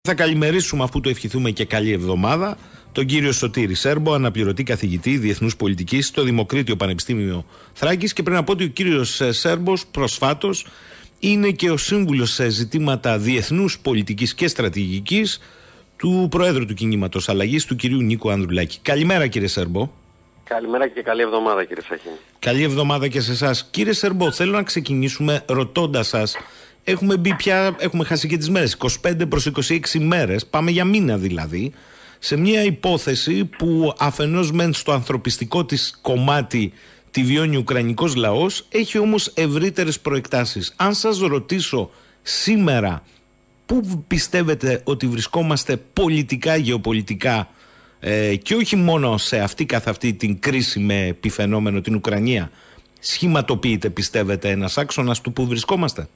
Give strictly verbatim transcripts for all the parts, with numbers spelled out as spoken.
Θα καλημερίσουμε, αφού το ευχηθούμε και καλή εβδομάδα, τον κύριο Σωτήρη Σέρμπο, αναπληρωτή καθηγητή Διεθνούς Πολιτικής στο Δημοκρίτιο Πανεπιστήμιο Θράκης. Και πρέπει να πω ότι ο κύριος Σέρμπος προσφάτως είναι και ο σύμβουλος σε ζητήματα διεθνούς πολιτικής και στρατηγικής του Προέδρου του Κινήματος Αλλαγής, του κυρίου Νίκου Ανδρουλάκη. Καλημέρα, κύριε Σέρμπο. Καλημέρα και καλή εβδομάδα, κύριε Σαχίνη. Καλή εβδομάδα και σε εσάς. Κύριε Σέρμπο, θέλω να ξεκινήσουμε ρωτώντας σας. Έχουμε μπει πια, έχουμε χάσει και τις μέρες, είκοσι πέντε προς είκοσι έξι μέρες, πάμε για μήνα δηλαδή, σε μια υπόθεση που αφενός μεν στο ανθρωπιστικό της κομμάτι τη βιώνει ο Ουκρανικός λαός, έχει όμως ευρύτερες προεκτάσεις. Αν σας ρωτήσω σήμερα πού πιστεύετε ότι βρισκόμαστε πολιτικά, γεωπολιτικά, ε, και όχι μόνο σε αυτή καθ' αυτή την κρίση με επιφαινόμενο την Ουκρανία, σχηματοποιείται, πιστεύετε, ένας άξονας του που βρισκόμαστε?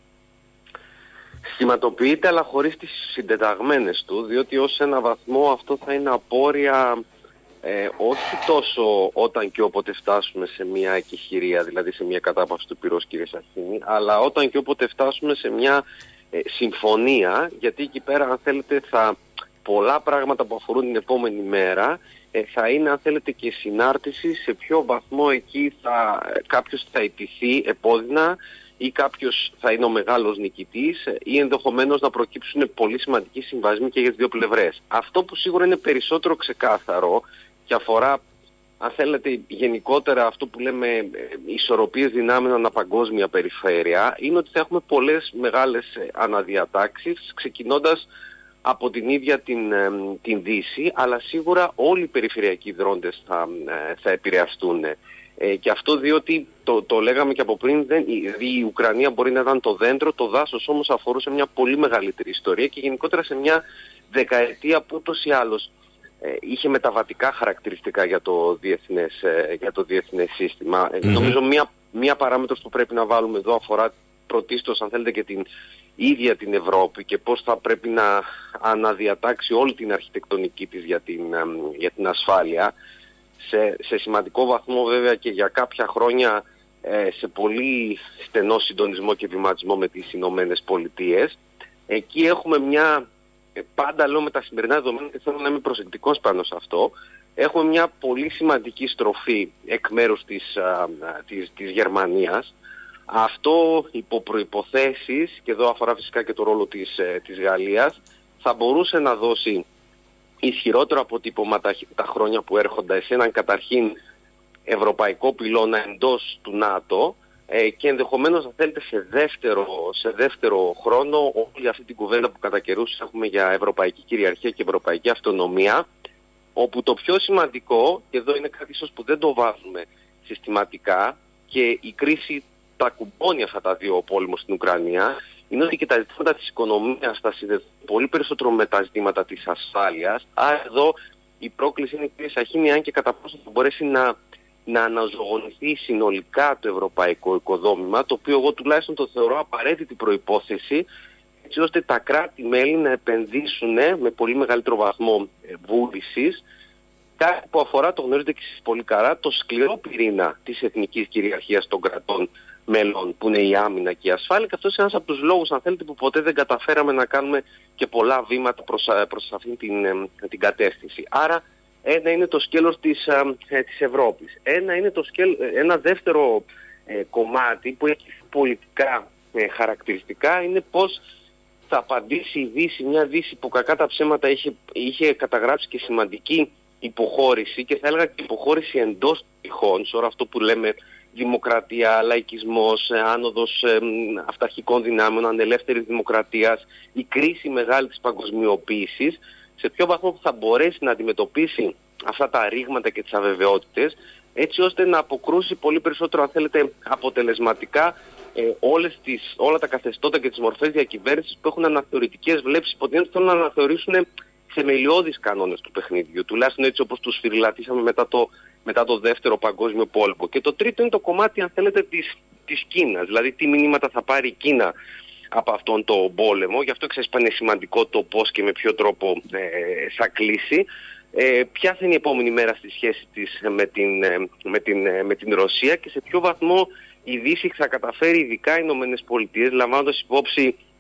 Σχηματοποιείται, αλλά χωρίς τις συντεταγμένες του, διότι ως ένα βαθμό αυτό θα είναι απόρρια ε, όχι τόσο όταν και όποτε φτάσουμε σε μια εκεχηρία, δηλαδή σε μια κατάπαυση του πυρός, κύριε Σαχίνη, αλλά όταν και όποτε φτάσουμε σε μια ε, συμφωνία, γιατί εκεί πέρα, αν θέλετε, θα, πολλά πράγματα που αφορούν την επόμενη μέρα ε, θα είναι, αν θέλετε, και συνάρτηση σε ποιο βαθμό εκεί θα, κάποιος θα ιτηθεί επώδυνα ή κάποιος θα είναι ο μεγάλος νικητής ή ενδεχομένως να προκύψουν πολύ σημαντικοί συμβασμοί και για τις δύο πλευρές. Αυτό που σίγουρα είναι περισσότερο ξεκάθαρο και αφορά, αν θέλετε, γενικότερα αυτό που λέμε ισορροπίες δυνάμεων ανά παγκόσμια περιφέρεια, είναι ότι θα έχουμε πολλές μεγάλες αναδιατάξεις, ξεκινώντας από την ίδια την, την Δύση, αλλά σίγουρα όλοι οι περιφερειακοί δρόντες θα, θα επηρεαστούν. Ε, και αυτό διότι, το, το λέγαμε και από πριν, δεν, η, η Ουκρανία μπορεί να ήταν το δέντρο, το δάσος όμως αφορούσε μια πολύ μεγαλύτερη ιστορία και γενικότερα σε μια δεκαετία που ούτως ή άλλως ε, είχε μεταβατικά χαρακτηριστικά για το διεθνές, ε, για το διεθνές σύστημα. Mm-hmm. Ε, νομίζω μια, μια παράμετρος που πρέπει να βάλουμε εδώ αφορά πρωτίστως, αν θέλετε, και την ίδια την Ευρώπη και πώς θα πρέπει να αναδιατάξει όλη την αρχιτεκτονική της για την, ε, για την ασφάλεια. Σε, σε σημαντικό βαθμό βέβαια και για κάποια χρόνια ε, σε πολύ στενό συντονισμό και βηματισμό με τις Ηνωμένες Πολιτείες. Εκεί έχουμε μια, ε, πάντα λέω με τα σημερινά δεδομένα και θέλω να είμαι προσεκτικός πάνω σε αυτό, έχουμε μια πολύ σημαντική στροφή εκ μέρους της, α, της, της Γερμανίας. Αυτό υπό προϋποθέσεις, και εδώ αφορά φυσικά και το ρόλο της, ε, της Γαλλίας, θα μπορούσε να δώσει ισχυρότερο αποτύπωμα τα, τα χρόνια που έρχονται σε έναν καταρχήν ευρωπαϊκό πυλώνα εντός του ΝΑΤΟ ε, και ενδεχομένως, αν θέλετε, σε δεύτερο, σε δεύτερο χρόνο όλη αυτή την κουβέντα που κατά καιρούς έχουμε για ευρωπαϊκή κυριαρχία και ευρωπαϊκή αυτονομία, όπου το πιο σημαντικό, και εδώ είναι κάτι ίσως που δεν το βάζουμε συστηματικά και η κρίση τα κουμπώνει αυτά τα δύο πόλεμους στην Ουκρανία, είναι ότι και τα ζητήματα της οικονομίας θα συνδεθούν πολύ περισσότερο με τα ζητήματα της ασφάλειας. Άρα εδώ η πρόκληση είναι, κύριε Σαχίνη, αν και κατά πόσο θα μπορέσει να, να αναζωογονηθεί συνολικά το ευρωπαϊκό οικοδόμημα, το οποίο εγώ τουλάχιστον το θεωρώ απαραίτητη προϋπόθεση, έτσι ώστε τα κράτη-μέλη να επενδύσουν με πολύ μεγαλύτερο βαθμό βούλησης, κάτι που αφορά, το γνωρίζετε και εσείς πολύ καλά, το σκληρό πυρήνα της εθνικής κυριαρχίας των κρατών μέλλον, που είναι η άμυνα και η ασφάλεια, και αυτός είναι ένας από τους λόγους, αν θέλετε, που ποτέ δεν καταφέραμε να κάνουμε και πολλά βήματα προς, προς αυτήν την, την κατεύθυνση. Άρα ένα είναι το σκέλος της, ε, της Ευρώπης. Ένα, είναι το σκέλ, ένα δεύτερο ε, κομμάτι που έχει πολιτικά ε, χαρακτηριστικά είναι πώς θα απαντήσει η Δύση, μια Δύση που κακά τα ψέματα είχε, είχε καταγράψει και σημαντική υποχώρηση, και θα έλεγα και υποχώρηση εντός τυχών, σε όλο αυτό που λέμε δημοκρατία, λαϊκισμός, άνοδος ε, αυταρχικών δυνάμεων, ανελεύθερης δημοκρατίας, η κρίση μεγάλη της παγκοσμιοποίησης, σε ποιο βαθμό θα μπορέσει να αντιμετωπίσει αυτά τα ρήγματα και τις αβεβαιότητες, έτσι ώστε να αποκρούσει πολύ περισσότερο, αν θέλετε, αποτελεσματικά ε, όλες τις, όλα τα καθεστώτα και τις μορφές διακυβέρνησης που έχουν αναθεωρητικές βλέψεις, υποτίθεται ότι θέλουν να αναθεωρήσουν θεμελιώδεις κανόνες του παιχνίδιου, τουλάχιστον έτσι όπως τους σφυριλατήσαμε μετά το, μετά το δεύτερο παγκόσμιο πόλεμο. Και το τρίτο είναι το κομμάτι, αν θέλετε, της, της Κίνας, δηλαδή τι μηνύματα θα πάρει η Κίνα από αυτόν τον πόλεμο. Γι' αυτό εξέσπανε σημαντικό το πώς και με ποιο τρόπο ε, θα κλείσει. Ε, ποια θα είναι η επόμενη μέρα στη σχέση της με την, με την, με την Ρωσία και σε ποιο βαθμό η Δύση θα καταφέρει, ειδικά οι Ηνωμένες Πολιτείες, λαμβάνοντας υπόψη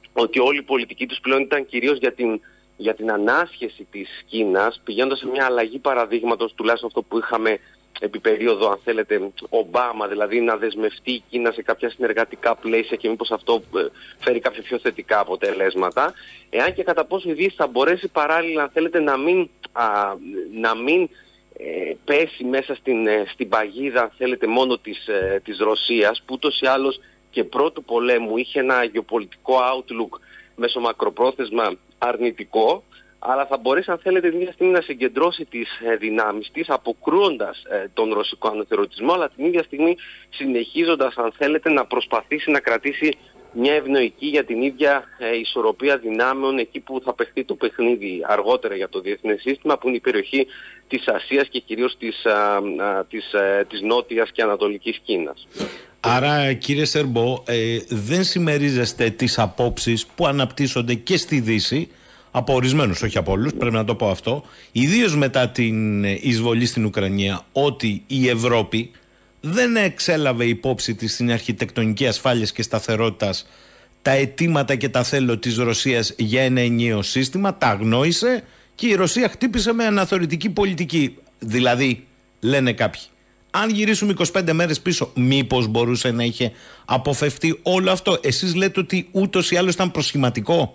ότι όλη η πολιτική τους πλέον ήταν κυρίως για την, για την ανάσχεση της Κίνας, πηγαίνοντας σε μια αλλαγή παραδείγματος, τουλάχιστον αυτό που είχαμε επί περίοδο, αν θέλετε, Ομπάμα, δηλαδή να δεσμευτεί η Κίνα σε κάποια συνεργατικά πλαίσια και μήπως αυτό φέρει κάποια πιο θετικά αποτελέσματα. Εάν και κατά πόσο η Δύση θα μπορέσει παράλληλα, αν θέλετε, να μην, α, να μην ε, πέσει μέσα στην, ε, στην παγίδα, αν θέλετε, μόνο της, ε, της Ρωσίας, που ούτως ή άλλως και πρώτου πολέμου είχε ένα γεωπολιτικό outlook μέσω μακροπρόθεσμα αρνητικό, αλλά θα μπορέσει, αν θέλετε, την ίδια στιγμή να συγκεντρώσει τις ε, δυνάμεις της, αποκρούοντας ε, τον ρωσικό ανωτερωτισμό, αλλά την ίδια στιγμή συνεχίζοντας, αν θέλετε, να προσπαθήσει να κρατήσει μια ευνοϊκή για την ίδια ε, ισορροπία δυνάμεων εκεί που θα παιχτεί το παιχνίδι αργότερα για το διεθνές σύστημα, που είναι η περιοχή της Ασίας και κυρίως της, α, α, της, α, της Νότιας και Ανατολικής Κίνας. Άρα, κύριε Σερμπό, ε, δεν συμμερίζεστε τις απόψεις που αναπτύσσονται και στη Δύση, από ορισμένους, όχι από όλους, πρέπει να το πω αυτό, ιδίως μετά την εισβολή στην Ουκρανία, ότι η Ευρώπη δεν εξέλαβε υπόψη της στην αρχιτεκτονική ασφάλειας και σταθερότητας τα αιτήματα και τα θέλω της Ρωσίας για ένα ενιαίο σύστημα, τα αγνόησε και η Ρωσία χτύπησε με αναθεωρητική πολιτική. Δηλαδή, λένε κάποιοι, αν γυρίσουμε είκοσι πέντε μέρες πίσω, μήπως μπορούσε να είχε αποφευθεί όλο αυτό? Εσείς λέτε ότι ούτως ή άλλως ήταν προσχηματικό.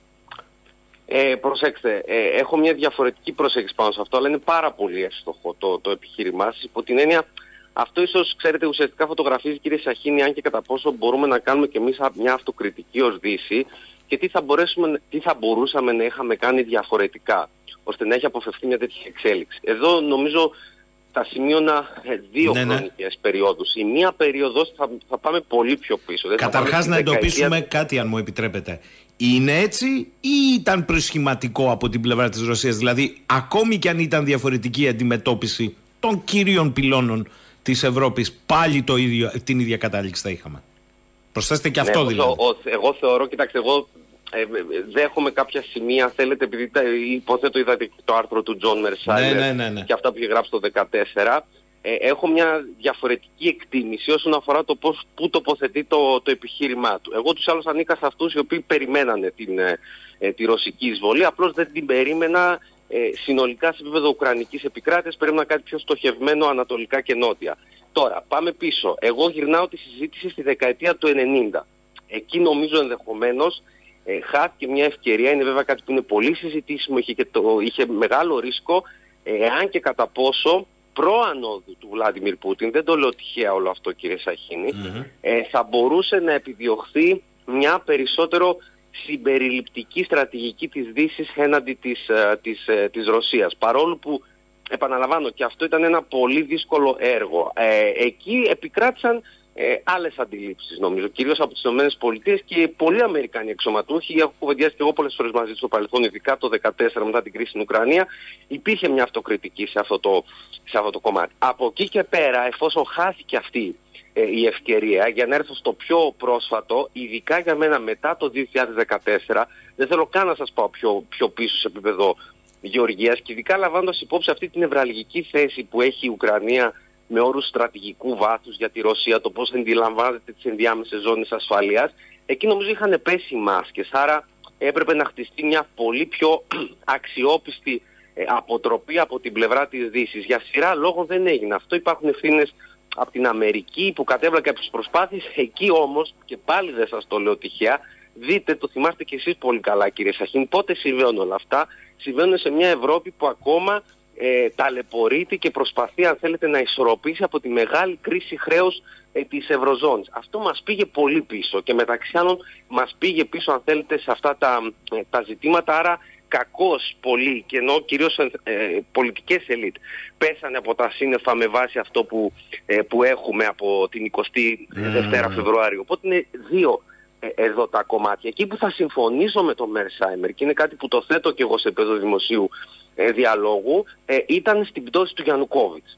Ε, προσέξτε, ε, έχω μια διαφορετική προσέγγιση πάνω σε αυτό, αλλά είναι πάρα πολύ εύστοχο το, το επιχείρημά σας. Υπό την έννοια, αυτό ίσως, ξέρετε, ουσιαστικά φωτογραφίζει, κύριε Σαχίνη, αν και κατά πόσο μπορούμε να κάνουμε και εμείς μια αυτοκριτική ως Δύση και τι θα, μπορέσουμε, τι θα μπορούσαμε να είχαμε κάνει διαφορετικά, ώστε να έχει αποφευθεί μια τέτοια εξέλιξη. Εδώ νομίζω θα σημείωνα δύο ναι, χρονικές ναι. περιόδους. Η μία περίοδος θα, θα πάμε πολύ πιο πίσω. Καταρχάς να εντοπίσουμε δεκαετία... κάτι, αν μου επιτρέπετε. Είναι έτσι ή ήταν προσχηματικό από την πλευρά της Ρωσίας? Δηλαδή, ακόμη και αν ήταν διαφορετική η αντιμετώπιση των κυρίων πυλώνων της Ευρώπης, πάλι το ίδιο, την ίδια κατάληξη θα είχαμε. Προσθέστε και αυτό, ναι, δηλαδή. Ο, ο, εγώ θεωρώ, κοιτάξτε, εγώ ε, δέχομαι κάποια σημεία, θέλετε, επειδή τα, υποθέτω είδατε το άρθρο του Τζον Μερσάιλερ ναι, ναι, ναι, ναι. και αυτά που είχε γράψει το δύο χιλιάδες δεκατέσσερα. Ε, έχω μια διαφορετική εκτίμηση όσον αφορά το πώς, πού τοποθετεί το, το επιχείρημά του. Εγώ τους άλλους ανήκα σε αυτούς οι οποίοι περιμένανε την, ε, τη ρωσική εισβολή, απλώς δεν την περίμενα ε, συνολικά σε επίπεδο ουκρανικής επικράτειας, περίμενα κάτι πιο στοχευμένο ανατολικά και νότια. Τώρα, πάμε πίσω. Εγώ γυρνάω τη συζήτηση στη δεκαετία του ενενήντα. Εκεί νομίζω ενδεχομένως ε, χάθηκε μια ευκαιρία, είναι βέβαια κάτι που είναι πολύ συζητήσιμο, είχε, και το, είχε μεγάλο ρίσκο, εάν ε, και κατά πόσο προανόδου του Βλάντιμιρ Πούτιν, δεν το λέω τυχαία όλο αυτό, κύριε Σαχίνη, mm-hmm. ε, θα μπορούσε να επιδιωχθεί μια περισσότερο συμπεριληπτική στρατηγική της Δύσης έναντι της, uh, της, uh, της Ρωσίας. Παρόλο που, επαναλαμβάνω, και αυτό ήταν ένα πολύ δύσκολο έργο. Ε, εκεί επικράτησαν ε, άλλες αντιλήψεις, νομίζω, κυρίως από τις ΗΠΑ και πολλοί Αμερικανοί εξωματούχοι. Έχω κουβεντιάσει και εγώ πολλές φορές μαζί στο παρελθόν, ειδικά το δύο χιλιάδες δεκατέσσερα μετά την κρίση στην Ουκρανία. Υπήρχε μια αυτοκριτική σε αυτό το, σε αυτό το κομμάτι. Από εκεί και πέρα, εφόσον χάθηκε αυτή ε, η ευκαιρία, για να έρθω στο πιο πρόσφατο, ειδικά για μένα μετά το δύο χιλιάδες δεκατέσσερα, δεν θέλω καν να σας πάω πιο, πιο πίσω σε επίπεδο γεωργίας, και ειδικά λαμβάνοντας υπόψη αυτή την νευραλγική θέση που έχει η Ουκρανία με όρους στρατηγικού βάθους για τη Ρωσία, το πώς αντιλαμβάνεται τις ενδιάμεσες ζώνες ασφαλείας, εκεί νομίζω είχαν πέσει οι μάσκες. Άρα έπρεπε να χτιστεί μια πολύ πιο αξιόπιστη ε, αποτροπή από την πλευρά της Δύσης. Για σειρά λόγων δεν έγινε αυτό. Υπάρχουν ευθύνες από την Αμερική που κατέβαλε κάποιες προσπάθειες. Εκεί όμως, και πάλι δεν σας το λέω τυχαία, δείτε, το θυμάστε κι εσείς πολύ καλά, κύριε Σαχίν, πότε συμβαίνουν όλα αυτά? Συμβαίνουν σε μια Ευρώπη που ακόμα ε, ταλαιπωρείται και προσπαθεί, αν θέλετε, να ισορροπήσει από τη μεγάλη κρίση χρέους ε, της Ευρωζώνης. Αυτό μας πήγε πολύ πίσω και μεταξύ άλλων μας πήγε πίσω, αν θέλετε, σε αυτά τα, ε, τα ζητήματα. Άρα κακώς πολύ, και ενώ κυρίως ε, πολιτικές ελίτ πέσανε από τα σύννεφα με βάση αυτό που, ε, που έχουμε από την εικοστή δεύτερη mm. Φεβρουάριου. Οπότε είναι δύο εδώ τα κομμάτια. Εκεί που θα συμφωνήσω με τον Μερσάιμερ, και είναι κάτι που το θέτω και εγώ σε επίπεδο δημοσίου ε, διαλόγου, ε, ήταν στην πτώση του Γιαννουκόβιτς.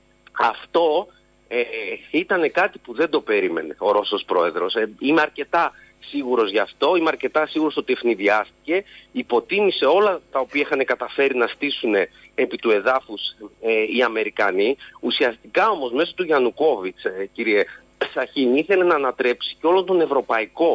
Αυτό ε, ήταν κάτι που δεν το περίμενε ο Ρώσος πρόεδρος. Ε, είμαι αρκετά σίγουρος γι' αυτό, είμαι αρκετά σίγουρος ότι ευνηδιάστηκε, υποτίμησε όλα τα οποία είχαν καταφέρει να στήσουν επί του εδάφους ε, οι Αμερικανοί. Ουσιαστικά όμως μέσω του Γιαννουκόβιτς, ε, κύριε Σαχίνη, ήθελε να ανατρέψει και όλο τον ευρωπαϊκό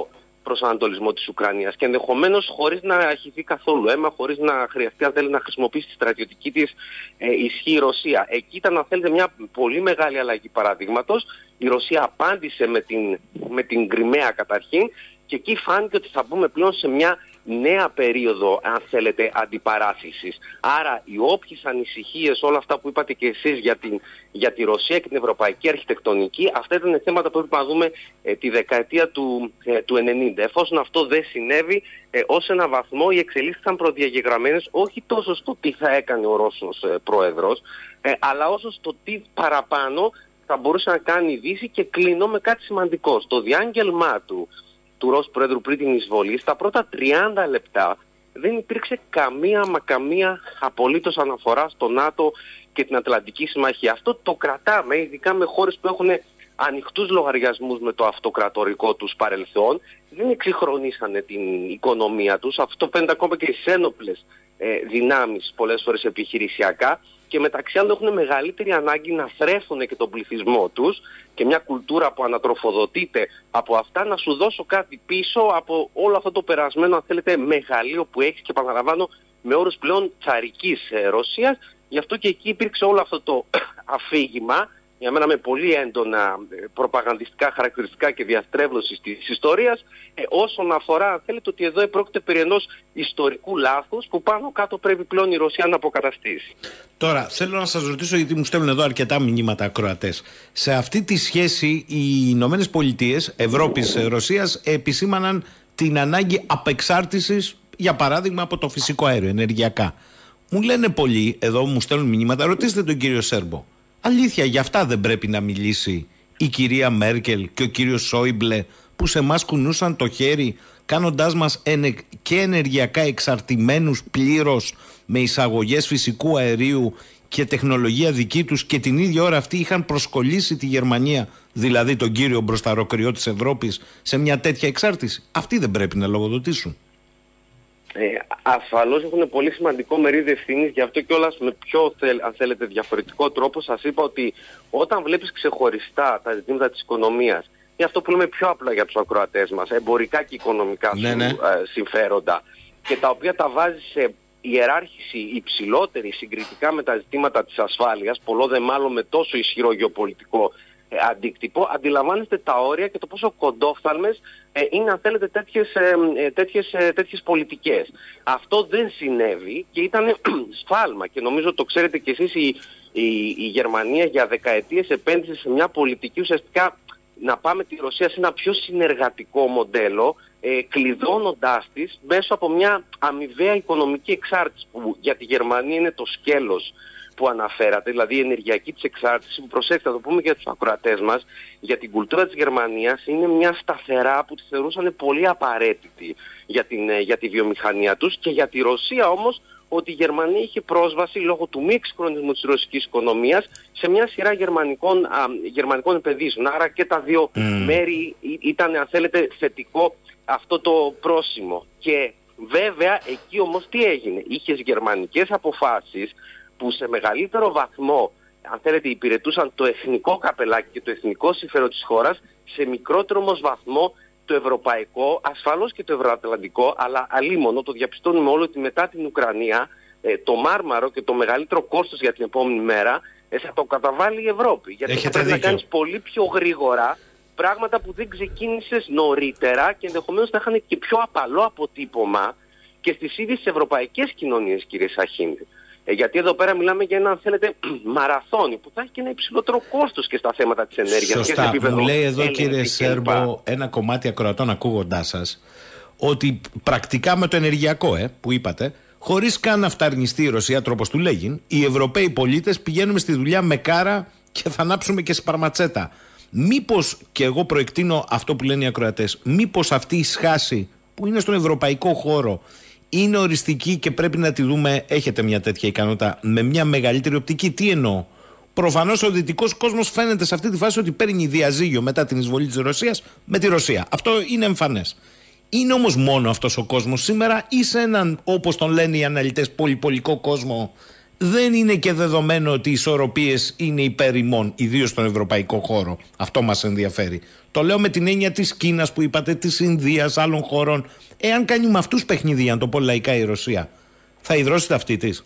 προσανατολισμό της Ουκρανίας και ενδεχομένως χωρίς να αρχιθεί καθόλου αίμα, χωρίς να χρειαστεί αν θέλει να χρησιμοποιήσει τη στρατιωτική της ε, ισχύ η Ρωσία. Εκεί ήταν, αν θέλετε, μια πολύ μεγάλη αλλαγή παραδείγματος. Η Ρωσία απάντησε με την, με την Κριμαία καταρχήν και εκεί φάνηκε ότι θα μπούμε πλέον σε μια νέα περίοδο, αν θέλετε, αντιπαράθεσης. Άρα οι όποιες ανησυχίες, όλα αυτά που είπατε και εσείς για, την, για τη Ρωσία και την ευρωπαϊκή αρχιτεκτονική, αυτά ήταν θέματα που έπρεπε να δούμε ε, τη δεκαετία του, ε, του ενενήντα. Εφόσον αυτό δεν συνέβη, ε, ως ένα βαθμό οι εξελίξεις ήταν προδιαγεγραμμένες όχι τόσο στο τι θα έκανε ο Ρώσος ε, πρόεδρος, ε, αλλά όσο στο τι παραπάνω θα μπορούσε να κάνει η Δύση. Και κλείνω με κάτι σημαντικό. Στο διάγγελμά του του Ρώσου Πρόεδρου πριν την εισβολή, στα πρώτα τριάντα λεπτά δεν υπήρξε καμία μα καμία απολύτως αναφορά στο ΝΑΤΟ και την Ατλαντική Συμμαχία. Αυτό το κρατάμε, ειδικά με χώρες που έχουν ανοιχτούς λογαριασμούς με το αυτοκρατορικό τους παρελθόν, δεν εξυγχρονίσανε την οικονομία τους. Αυτό φαίνεται ακόμα και στις ένοπλες ε, δυνάμεις πολλές φορές επιχειρησιακά. Και μεταξύ άλλων έχουν μεγαλύτερη ανάγκη να θρέφουν και τον πληθυσμό τους και μια κουλτούρα που ανατροφοδοτείται από αυτά, να σου δώσω κάτι πίσω από όλο αυτό το περασμένο, αν θέλετε, μεγαλείο που έχεις, και επαναλαμβάνω με όρους πλέον τσαρικής ε, Ρωσίας. Γι' αυτό και εκεί υπήρξε όλο αυτό το αφήγημα, για μένα με πολύ έντονα προπαγανδιστικά χαρακτηριστικά και διαστρέβλωση της ιστορίας, ε, όσον αφορά, αν θέλετε, ότι εδώ πρόκειται περί ενός ιστορικού λάθους που πάνω κάτω πρέπει πλέον η Ρωσία να αποκαταστήσει. Τώρα, θέλω να σας ρωτήσω, γιατί μου στέλνουν εδώ αρκετά μηνύματα ακροατές. Σε αυτή τη σχέση, οι Ηνωμένες Πολιτείες, Ευρώπης, Ρωσίας επισήμαναν την ανάγκη απεξάρτησης, για παράδειγμα, από το φυσικό αέριο, ενεργειακά. Μου λένε πολλοί, εδώ μου στέλνουν μηνύματα, ρωτήστε τον κύριο Σέρμπο. Αλήθεια, γι' αυτά δεν πρέπει να μιλήσει η κυρία Μέρκελ και ο κύριος Σόιμπλε, που σε εμάς κουνούσαν το χέρι, κάνοντάς μας και ενεργειακά εξαρτημένους πλήρως με εισαγωγές φυσικού αερίου και τεχνολογία δική τους, και την ίδια ώρα αυτοί είχαν προσκολήσει τη Γερμανία, δηλαδή τον κύριο μπροσταροκριό της Ευρώπης, σε μια τέτοια εξάρτηση. Αυτοί δεν πρέπει να λογοδοτήσουν? Ε, ασφαλώς έχουν πολύ σημαντικό μερίδιο ευθύνης, γι' αυτό κιόλας με πιο, αν θέλετε, διαφορετικό τρόπο σας είπα ότι όταν βλέπεις ξεχωριστά τα ζητήματα της οικονομίας, ή αυτό που λέμε πιο απλά για τους ακροατές μας, εμπορικά και οικονομικά ναι, σου, ναι. Ε, συμφέροντα, και τα οποία τα βάζεις σε ιεράρχηση υψηλότερη συγκριτικά με τα ζητήματα της ασφάλειας, πολλό δε μάλλον με τόσο ισχυρό γεωπολιτικό ε, αντίκτυπο, αντιλαμβάνεστε τα όρια και το πόσο κοντόφθαλμες ε, είναι, αν θέλετε, τέτοιες, ε, τέτοιες, ε, τέτοιες πολιτικές. Αυτό δεν συνέβη και ήταν σφάλμα, και νομίζω το ξέρετε κι εσείς, η, η, η Γερμανία για δεκαετίες επένδυσε σε μια πολιτική ουσιαστικά να πάμε τη Ρωσία σε ένα πιο συνεργατικό μοντέλο, ε, κλειδώνοντάς της μέσω από μια αμοιβαία οικονομική εξάρτηση, που για τη Γερμανία είναι το σκέλος που αναφέρατε, δηλαδή η ενεργειακή της εξάρτηση, που, προσέξτε, θα το πούμε και για τους ακροατές μας, για την κουλτούρα της Γερμανίας είναι μια σταθερά που τη θεωρούσαν πολύ απαραίτητη για, την, για τη βιομηχανία τους, και για τη Ρωσία όμως ότι η Γερμανία είχε πρόσβαση λόγω του μη εξυγχρονισμού της ρωσικής οικονομίας σε μια σειρά γερμανικών, α, γερμανικών επενδύσεων. Άρα και τα δύο mm. μέρη ήταν, αν θέλετε, θετικό αυτό το πρόσημο. Και βέβαια εκεί όμως τι έγινε? Είχες γερμανικές αποφάσεις που σε μεγαλύτερο βαθμό, αν θέλετε, υπηρετούσαν το εθνικό καπελάκι και το εθνικό συμφέρον της χώρας, σε μικρότερο όμως βαθμό το ευρωπαϊκό, ασφαλώς και το ευρωατλαντικό, αλλά αλίμονο το διαπιστώνουμε όλο ότι μετά την Ουκρανία ε, το Μάρμαρο και το μεγαλύτερο κόστος για την επόμενη μέρα ε, θα το καταβάλει η Ευρώπη. Γιατί θα πρέπει να κάνεις πολύ πιο γρήγορα πράγματα που δεν ξεκίνησες νωρίτερα και ενδεχομένως θα είχαν και πιο απαλό αποτύπωμα και στις ίδιες τις ευρωπαϊκές κοινωνίες, κύριε Σαχίνη. Ε, γιατί εδώ πέρα μιλάμε για ένα, αν θέλετε, μαραθώνιο που θα έχει και ένα υψηλότερο κόστος και στα θέματα της ενέργειας. Σωστά. Και σε επίπεδο μου λέει εδώ, Έλληνες, κύριε Σέρμπο, ένα κομμάτι ακροατών ακούγοντάς σας, ότι πρακτικά με το ενεργειακό ε, που είπατε, χωρίς καν να φταρνιστεί η Ρωσία, τρόπος του λέγειν, οι Ευρωπαίοι πολίτες πηγαίνουμε στη δουλειά με κάρα και θα ανάψουμε και σπαρματσέτα. Μήπως, και εγώ προεκτείνω αυτό που λένε οι ακροατές, μήπως αυτή η σχάση που είναι στον ευρωπαϊκό χώρο είναι οριστική και πρέπει να τη δούμε, έχετε μια τέτοια ικανότητα, με μια μεγαλύτερη οπτική? Τι εννοώ? Προφανώς ο δυτικός κόσμος φαίνεται σε αυτή τη φάση ότι παίρνει διαζύγιο μετά την εισβολή της Ρωσίας με τη Ρωσία. Αυτό είναι εμφανές. Είναι όμως μόνο αυτός ο κόσμος σήμερα, ή σε έναν, όπως τον λένε οι αναλυτές, πολυπολικό κόσμο δεν είναι και δεδομένο ότι οι ισορροπίες είναι υπέρ ημών, ιδίως στον ευρωπαϊκό χώρο. Αυτό μας ενδιαφέρει. Το λέω με την έννοια της Κίνας που είπατε, της Ινδίας, άλλων χωρών. Εάν κάνει με αυτούς παιχνίδια, να το πω λαϊκά, η Ρωσία, θα υδρώσει ταυτή της?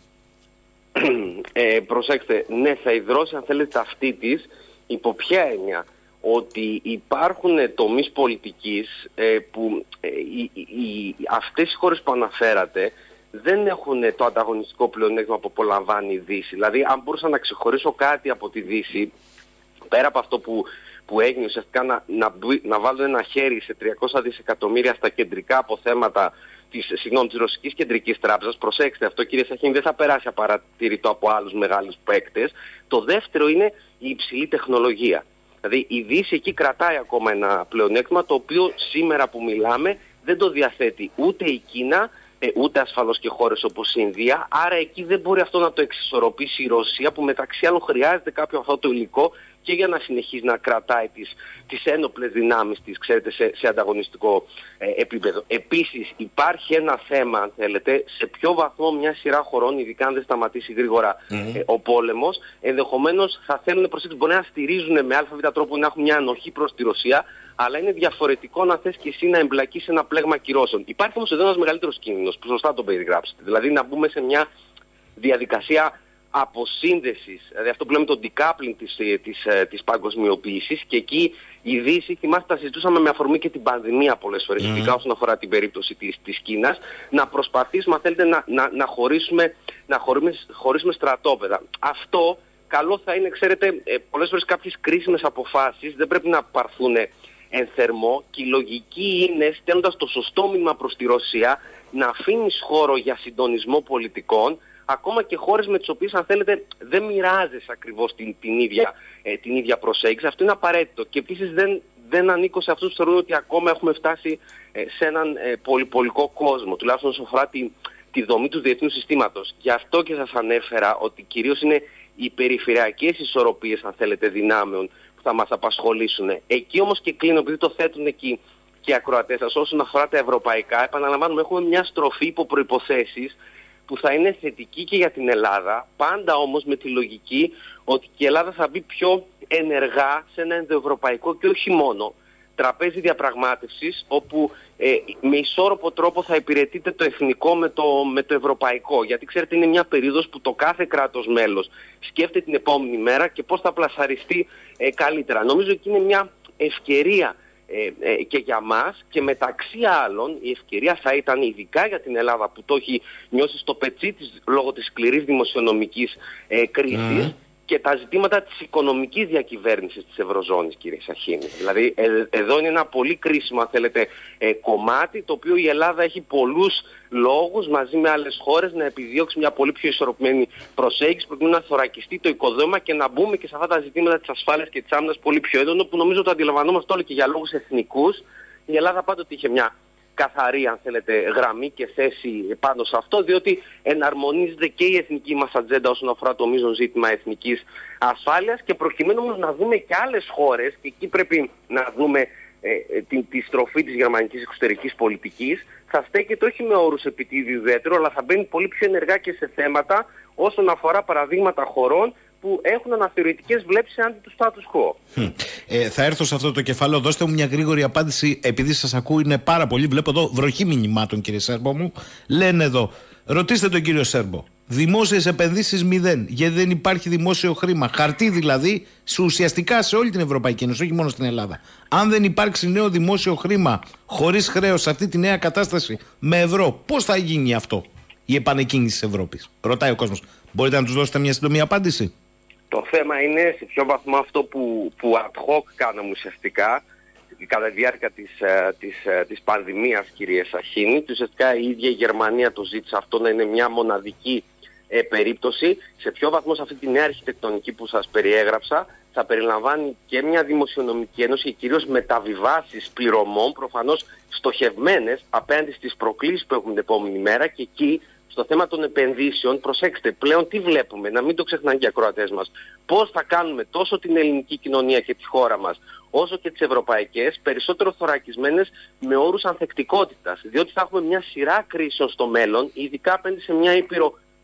Ε, προσέξτε, ναι, θα υδρώσει αν θέλετε ταυτή της. Υπό ποια έννοια? Ότι υπάρχουν τομείς πολιτικής ε, που ε, οι, οι, αυτές οι χώρες που αναφέρατε δεν έχουν το ανταγωνιστικό πλεονέκτημα που απολαμβάνει η Δύση. Δηλαδή, αν μπορούσα να ξεχωρίσω κάτι από τη Δύση, πέρα από αυτό που, που έγινε ουσιαστικά να, να, να βάλουν ένα χέρι σε τριακόσια δισεκατομμύρια στα κεντρικά αποθέματα της, συγγνώμη, της Ρωσικής Κεντρικής Τράπεζας, προσέξτε αυτό κύριε Σαχίνη, δεν θα περάσει απαρατήρητο από άλλους μεγάλους παίκτες. Το δεύτερο είναι η υψηλή τεχνολογία. Δηλαδή η Δύση εκεί κρατάει ακόμα ένα πλεονέκτημα το οποίο σήμερα που μιλάμε δεν το διαθέτει ούτε η Κίνα, ούτε ασφαλώς και χώρες όπως η Ινδία, άρα εκεί δεν μπορεί αυτό να το εξισορροπήσει η Ρωσία που μεταξύ άλλων χρειάζεται κάποιο αυτό το υλικό και για να συνεχίσει να κρατάει τις, τις ένοπλες δυνάμεις της, ξέρετε, σε, σε ανταγωνιστικό ε, επίπεδο. Επίσης υπάρχει ένα θέμα, αν θέλετε, σε ποιο βαθμό μια σειρά χωρών, ειδικά αν δεν σταματήσει γρήγορα mm-hmm. ε, ο πόλεμος, ενδεχομένως θα θέλουν προσέξτε, μπορεί να στηρίζουν με ΑΒ τρόπο να έχουν μια ανοχή προς τη Ρωσία, αλλά είναι διαφορετικό να θες και εσύ να εμπλακείς σε ένα πλέγμα κυρώσεων. Υπάρχει όμως εδώ ένας μεγαλύτερος κίνδυνος, που σωστά το περιγράψετε. Δηλαδή να μπούμε σε μια διαδικασία αποσύνδεσης, δηλαδή αυτό που λέμε το decoupling της, της, της παγκοσμιοποίησης, και εκεί η Δύση, θυμάστε τα συζητούσαμε με αφορμή και την πανδημία πολλές φορές, mm. ειδικά όσον αφορά την περίπτωση της, της Κίνας, να προσπαθήσουμε αν θέλετε να, να, να, χωρίσουμε, να χωρίσουμε, χωρίσουμε στρατόπεδα. Αυτό καλό θα είναι, ξέρετε, πολλές φορές κάποιες κρίσιμες αποφάσεις δεν πρέπει να πάρθουν εν θερμό, και η λογική είναι, στέλνοντας το σωστό μήνυμα προς τη Ρωσία, να αφήνεις χώρο για συντονισμό πολιτικών, ακόμα και χώρες με τις οποίες, αν θέλετε, δεν μοιράζεσαι ακριβώς την, την, ίδια, ε, την ίδια προσέγγιση. Αυτό είναι απαραίτητο. Και επίσης δεν, δεν ανήκω σε αυτούς που θεωρούν ότι ακόμα έχουμε φτάσει ε, σε έναν ε, πολυπολικό κόσμο, τουλάχιστον όσον αφορά τη, τη δομή του διεθνούς συστήματος. Γι' αυτό και σας ανέφερα ότι κυρίως είναι οι περιφερειακές ισορροπίες, αν θέλετε, δυνάμεων που θα μας απασχολήσουν. Εκεί όμως, και κλείνω, επειδή το θέτουν εκεί και οι ακροατές σας, όσον αφορά τα ευρωπαϊκά, επαναλαμβάνουμε, έχουμε μια στροφή υπό προϋποθέσεις που θα είναι θετική και για την Ελλάδα, πάντα όμως με τη λογική ότι και η Ελλάδα θα μπει πιο ενεργά σε ένα ενδοευρωπαϊκό και όχι μόνο τραπέζι διαπραγμάτευσης, όπου ε, με ισόρροπο τρόπο θα υπηρετείται το εθνικό με το, με το ευρωπαϊκό. Γιατί ξέρετε, είναι μια περίοδος που το κάθε κράτος μέλος σκέφτεται την επόμενη μέρα και πώς θα πλασαριστεί ε, καλύτερα. Νομίζω ότι είναι μια ευκαιρία Ε, ε, και για μας, και μεταξύ άλλων η ευκαιρία θα ήταν ειδικά για την Ελλάδα που το έχει νιώσει στο πετσί της λόγω της σκληρής δημοσιονομικής ε, κρίσης mm. και τα ζητήματα της οικονομικής διακυβέρνησης της Ευρωζώνης, κύριε Σαχίνη. Δηλαδή ε, εδώ είναι ένα πολύ κρίσιμο, αν θέλετε, ε, κομμάτι, το οποίο η Ελλάδα έχει πολλούς λόγους μαζί με άλλες χώρες να επιδιώξει μια πολύ πιο ισορροπημένη προσέγγιση, προκειμένου να θωρακιστεί το οικοδόμημα και να μπούμε και σε αυτά τα ζητήματα της ασφάλειας και της άμυνας πολύ πιο έντονο, που νομίζω το αντιλαμβανόμαστε όλοι και για λόγους εθνικούς. Η Ελλάδα πάντοτε είχε μια καθαρή, αν θέλετε, γραμμή και θέση πάνω σε αυτό, διότι εναρμονίζεται και η εθνική μας ατζέντα όσον αφορά το μείζον ζήτημα εθνικής ασφάλειας, και προκειμένου όμως να δούμε και άλλες χώρες, και εκεί πρέπει να δούμε ε, τη, τη στροφή της γερμανικής εξωτερικής πολιτικής, θα στέκεται όχι με όρους επιτίδιου ουδέτερου, αλλά θα μπαίνει πολύ πιο ενεργά και σε θέματα όσον αφορά παραδείγματα χωρών που έχουν αναθεωρητικές βλέψεις αντί του status quo. Ε, θα έρθω σε αυτό το κεφάλαιο. Δώστε μου μια γρήγορη απάντηση, επειδή σας ακούω, είναι πάρα πολύ. Βλέπω εδώ βροχή μηνυμάτων, κύριε Σέρμπο μου. Λένε εδώ, ρωτήστε τον κύριο Σέρμπο. Δημόσιες επενδύσεις μηδέν, γιατί δεν υπάρχει δημόσιο χρήμα. Χαρτί δηλαδή, ουσιαστικά σε όλη την Ευρωπαϊκή Ένωση, όχι μόνο στην Ελλάδα. Αν δεν υπάρξει νέο δημόσιο χρήμα, χωρίς χρέος, σε αυτή τη νέα κατάσταση, με ευρώ, πώς θα γίνει αυτό, η επανεκκίνηση της Ευρώπης? Ρωτάει ο κόσμος. Μπορείτε να τους δώσετε μια σύντομη απάντηση? Το θέμα είναι σε ποιο βαθμό αυτό που, που ad hoc κάναμε ουσιαστικά κατά τη διάρκεια της, της, της πανδημίας, κύριε Σαχίνη, και ουσιαστικά η ίδια η Γερμανία το ζήτησε αυτό να είναι μια μοναδική ε, περίπτωση, σε ποιο βαθμό σε αυτή τη νέα αρχιτεκτονική που σας περιέγραψα θα περιλαμβάνει και μια δημοσιονομική ένωση και κυρίως μεταβιβάσεις πληρωμών, προφανώς στοχευμένες απέναντι στις προκλήσεις που έχουν την επόμενη μέρα, και εκεί στο θέμα των επενδύσεων, προσέξτε, πλέον τι βλέπουμε, να μην το ξεχνάνε και οι ακροατές μας. Πώς θα κάνουμε τόσο την ελληνική κοινωνία και τη χώρα μας, όσο και τις ευρωπαϊκές, περισσότερο θωρακισμένες με όρους ανθεκτικότητας. Διότι θα έχουμε μια σειρά κρίσεων στο μέλλον, ειδικά απέναντι σε μια ήπειρο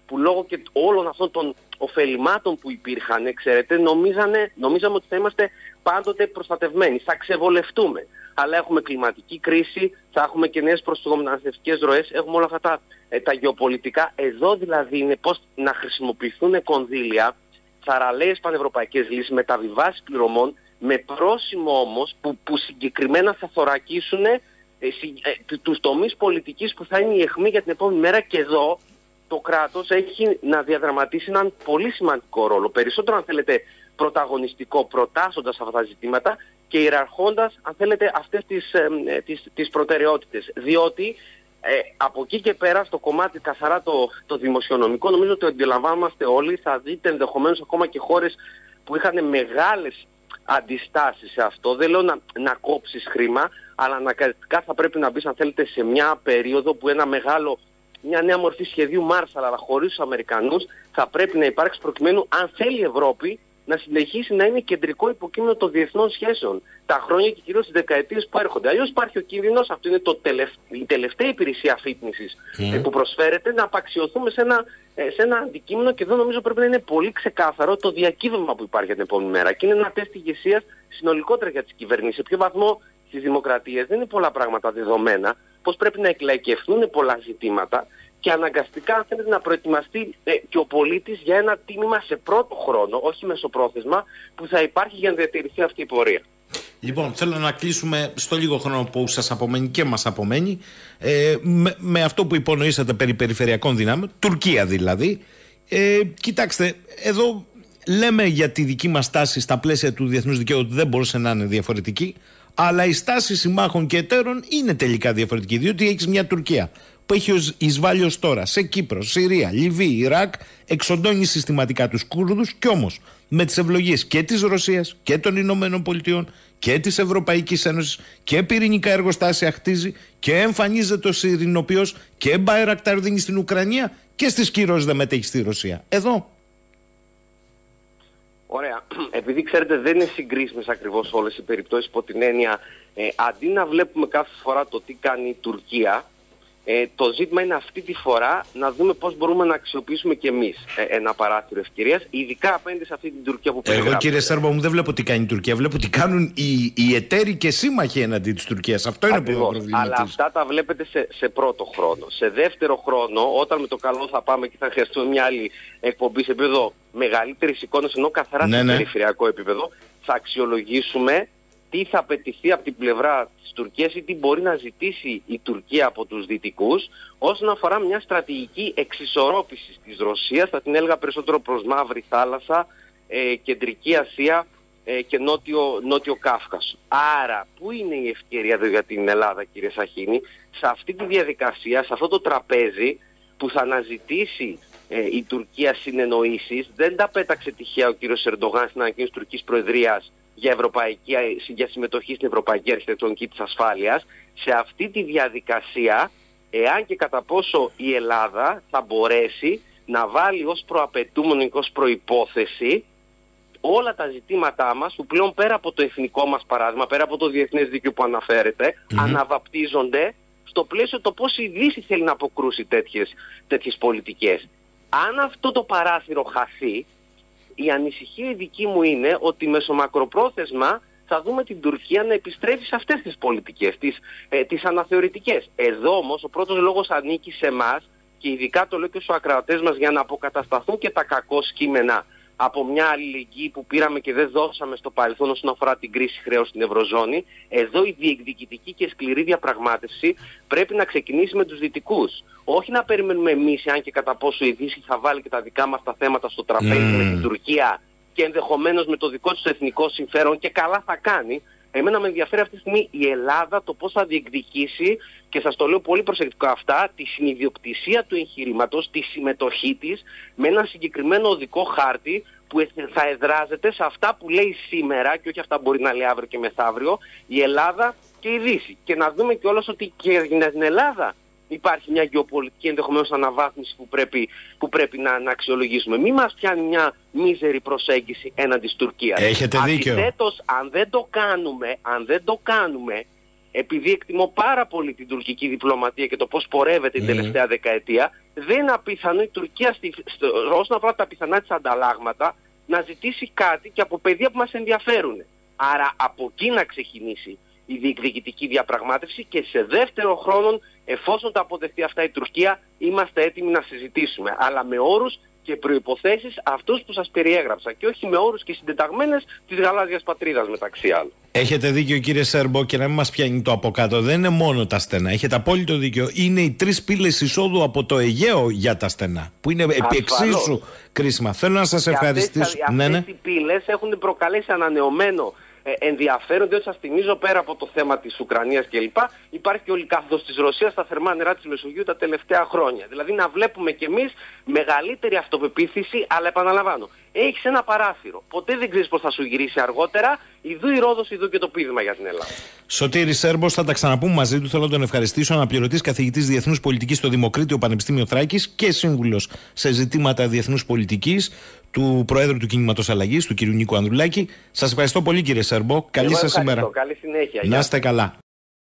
που λόγω και όλων αυτών των ωφελημάτων που υπήρχαν, ξέρετε, νομίζανε, νομίζαμε ότι θα είμαστε πάντοτε προστατευμένοι, θα ξεβολευτούμε. Αλλά έχουμε κλιματική κρίση, θα έχουμε και νέες προσφυγομεταναστευτικές ροές, έχουμε όλα αυτά τα, ε, τα γεωπολιτικά. Εδώ δηλαδή είναι πώς να χρησιμοποιηθούν κονδύλια, θαραλέες πανευρωπαϊκές λύσεις, μεταβιβάσεις πληρωμών, με πρόσημο όμως που, που συγκεκριμένα θα θωρακίσουν ε, ε, ε, τους τομείς πολιτικής που θα είναι η αιχμή για την επόμενη μέρα. Και εδώ το κράτος έχει να διαδραματίσει έναν πολύ σημαντικό ρόλο. Περισσότερο, αν θέλετε, πρωταγωνιστικό, προτάσσοντας αυτά τα ζητήματα και ιεραρχώντας, αν θέλετε, αυτές τις, ε, τις, τις προτεραιότητες. Διότι ε, από εκεί και πέρα, στο κομμάτι καθαρά το, το δημοσιονομικό, νομίζω ότι αντιλαμβάνομαστε όλοι, θα δείτε ενδεχομένως ακόμα και χώρες που είχαν μεγάλες αντιστάσεις σε αυτό. Δεν λέω να, να κόψεις χρήμα, αλλά αναγκαστικά θα πρέπει να μπεις, αν θέλετε, σε μια περίοδο που ένα μεγάλο, μια νέα μορφή σχεδίου Marshall, αλλά χωρίς τους Αμερικανούς, θα πρέπει να υπάρξει προκειμένου, αν θέλει η Ευρώπη, να συνεχίσει να είναι κεντρικό υποκείμενο των διεθνών σχέσεων τα χρόνια και κυρίως τις δεκαετίες που έρχονται. Αλλιώς υπάρχει ο κίνδυνος, αυτό είναι το τελευ... η τελευταία υπηρεσία αφύπνισης mm. που προσφέρεται, να απαξιωθούμε σε ένα, σε ένα αντικείμενο, και εδώ νομίζω πρέπει να είναι πολύ ξεκάθαρο το διακύβευμα που υπάρχει για την επόμενη μέρα. Και είναι ένα τεστ ηγεσίας συνολικότερα για τις κυβερνήσεις. Σε ποιο βαθμό στις δημοκρατίες δεν είναι πολλά πράγματα δεδομένα, πώς πρέπει να εκλαϊκευθούν πολλά ζητήματα. Και αναγκαστικά, αν θέλετε, να προετοιμαστεί ε, και ο πολίτης για ένα τίμημα σε πρώτο χρόνο, όχι μεσοπρόθεσμα, που θα υπάρχει για να διατηρηθεί αυτή η πορεία. Λοιπόν, θέλω να κλείσουμε στο λίγο χρόνο που σας απομένει και μας απομένει ε, με, με αυτό που υπονοήσατε περί περιφερειακών δυνάμεων, Τουρκία δηλαδή. Ε, κοιτάξτε, εδώ λέμε για τη δική μας στάση στα πλαίσια του διεθνούς δικαίου ότι δεν μπορούσε να είναι διαφορετική, αλλά η στάση συμμάχων και εταίρων είναι τελικά διαφορετική, διότι έχεις μια Τουρκία που έχει εισβάλει ως τώρα σε Κύπρο, Συρία, Λιβύη, Ιράκ, εξοντώνει συστηματικά τους Κούρδους, και όμως με τις ευλογίες και της Ρωσίας και των Ηνωμένων Πολιτειών και της Ευρωπαϊκής Ένωσης και πυρηνικά εργοστάσια χτίζει και εμφανίζεται ως ειρηνοποιός και Μπάιρακταρ δίνει στην Ουκρανία και στις κυρώσεις δεν μετέχει στη Ρωσία. Εδώ. Ωραία. Επειδή ξέρετε δεν είναι συγκρίσιμες ακριβώς όλες οι περιπτώσεις, υπό την έννοια ε, αντί να βλέπουμε κάθε φορά το τι κάνει η Τουρκία, Ε, το ζήτημα είναι αυτή τη φορά να δούμε πώς μπορούμε να αξιοποιήσουμε κι εμείς ε, ένα παράθυρο ευκαιρίας, ειδικά απέναντι σε αυτή την Τουρκία που περιγράφει. Εγώ, κύριε Σέρμπα μου, δεν βλέπω τι κάνει η Τουρκία. Βλέπω τι κάνουν οι, οι εταίροι και σύμμαχοι εναντί της Τουρκίας. Αυτό είναι που προβληματίζει. Αλλά αυτά τα βλέπετε σε, σε πρώτο χρόνο. Σε δεύτερο χρόνο, όταν με το καλό θα πάμε και θα χρειαστούμε μια άλλη εκπομπή σε επίπεδο μεγαλύτερης εικόνας, ενώ καθαρά ναι, σε ναι. περιφερειακό επίπεδο, θα αξιολογήσουμε τι θα απαιτηθεί από την πλευρά της Τουρκίας ή τι μπορεί να ζητήσει η Τουρκία από τους Δυτικούς όσον αφορά μια στρατηγική εξισορρόπηση της Ρωσίας, θα την έλεγα περισσότερο προς Μαύρη Θάλασσα, ε, Κεντρική Ασία ε, και Νότιο, Νότιο Κάφκασο. Άρα, πού είναι η ευκαιρία εδώ για την Ελλάδα, κύριε Σαχίνη, σε αυτή τη διαδικασία, σε αυτό το τραπέζι που θα αναζητήσει ε, η Τουρκία συνεννοήσεις. Δεν τα πέταξε τυχαία ο κύριος Ερντογάν στην ανακοίνωση της τουρκικής προεδρίας για, ευρωπαϊκή, για συμμετοχή στην Ευρωπαϊκή Αρχιτεκτονική της Ασφάλειας. Σε αυτή τη διαδικασία, εάν και κατά πόσο η Ελλάδα θα μπορέσει να βάλει ως προαπαιτούμενο και ως προϋπόθεση όλα τα ζητήματά μας που πλέον πέρα από το εθνικό μας παράδειγμα, πέρα από το διεθνές δίκαιο που αναφέρεται, mm-hmm. αναβαπτίζονται στο πλαίσιο το πώς η Δύση θέλει να αποκρούσει τέτοιες, τέτοιες πολιτικές. Αν αυτό το παράθυρο χαθεί, η ανησυχία η δική μου είναι ότι μεσομακροπρόθεσμα θα δούμε την Τουρκία να επιστρέφει σε αυτές τις πολιτικές, τις, ε, τις αναθεωρητικές. Εδώ όμως ο πρώτος λόγος ανήκει σε εμάς και ειδικά το λέω και στους ακροατές μας για να αποκατασταθούν και τα κακό κείμενα από μια αλληλεγγύη που πήραμε και δεν δώσαμε στο παρελθόν όσον αφορά την κρίση χρέους στην Ευρωζώνη. Εδώ η διεκδικητική και σκληρή διαπραγμάτευση πρέπει να ξεκινήσει με τους Δυτικούς. Όχι να περιμένουμε εμείς, αν και κατά πόσο η Δύση θα βάλει και τα δικά μας τα θέματα στο τραπέζι mm. με την Τουρκία και ενδεχομένως με το δικό της εθνικό συμφέρον, και καλά θα κάνει. Εμένα με ενδιαφέρει αυτή τη στιγμή η Ελλάδα, το πώς θα διεκδικήσει, και σας το λέω πολύ προσεκτικά αυτά, τη συνειδιοκτησία του εγχειρήματος, τη συμμετοχή της με ένα συγκεκριμένο οδικό χάρτη που θα εδράζεται σε αυτά που λέει σήμερα και όχι αυτά που μπορεί να λέει αύριο και μεθαύριο η Ελλάδα και η Δύση. Και να δούμε κιόλας ότι και για την Ελλάδα υπάρχει μια γεωπολιτική ενδεχομένως αναβάθμιση που πρέπει, που πρέπει να, να αξιολογήσουμε. Μην μας πιάνει μια μίζερη προσέγγιση έναντι της Τουρκίας. Έχετε δίκιο. Αντιθέτως, αν δεν το κάνουμε, αν δεν το κάνουμε, επειδή εκτιμώ πάρα πολύ την τουρκική διπλωματία και το πώς πορεύεται την mm. τελευταία δεκαετία, δεν είναι απίθανο η Τουρκία στη, στο, όσον αφορά τα πιθανά της ανταλλάγματα να ζητήσει κάτι και από πεδία που μας ενδιαφέρουν. Άρα από εκεί να ξεκινήσει η διεκδικητική διαπραγμάτευση και σε δεύτερο χρόνο, εφόσον τα αποδεχτεί αυτά η Τουρκία, είμαστε έτοιμοι να συζητήσουμε. Αλλά με όρους και προϋποθέσεις αυτούς που σας περιέγραψα και όχι με όρους και συντεταγμένες της γαλάζιας πατρίδας μεταξύ άλλων. Έχετε δίκιο κύριε Σέρμπο, και να μην μας πιάνει το από κάτω. Δεν είναι μόνο τα στενά. Έχετε απόλυτο δίκιο. Είναι οι τρεις πύλες εισόδου από το Αιγαίο για τα στενά, που είναι επί εξίσου κρίσιμα. Θέλω να σας ευχαριστήσω. Αυτές, αυτές ναι, ναι. οι πύλες έχουν προκαλέσει ανανεωμένο ενδιαφέρον, διότι σας θυμίζω πέρα από το θέμα της Ουκρανίας κλπ. Υπάρχει και ο λικάθδος της Ρωσίας στα θερμά νερά της Μεσογείου τα τελευταία χρόνια. Δηλαδή να βλέπουμε κι εμείς μεγαλύτερη αυτοπεποίθηση, αλλά επαναλαμβάνω, έχεις ένα παράθυρο. Ποτέ δεν ξέρεις πώς θα σου γυρίσει αργότερα. Ιδού η Ρόδος, ιδού και το πείδημα για την Ελλάδα. Σωτήρη Σέρμπος, θα τα ξαναπούμε μαζί του. Θέλω να τον ευχαριστήσω. Αναπληρωτής καθηγητής Διεθνούς Πολιτικής στο Δημοκρίτιο Πανεπιστήμιο Θράκης και σύμβουλος σε ζητήματα διεθνούς πολιτικής του Προέδρου του Κινήματος Αλλαγής, του κ. Νίκου Ανδρουλάκη. Σας ευχαριστώ πολύ κύριε Σέρμπο. Καλή σας ημέρα. Καλή συνέχεια. Να είστε καλά.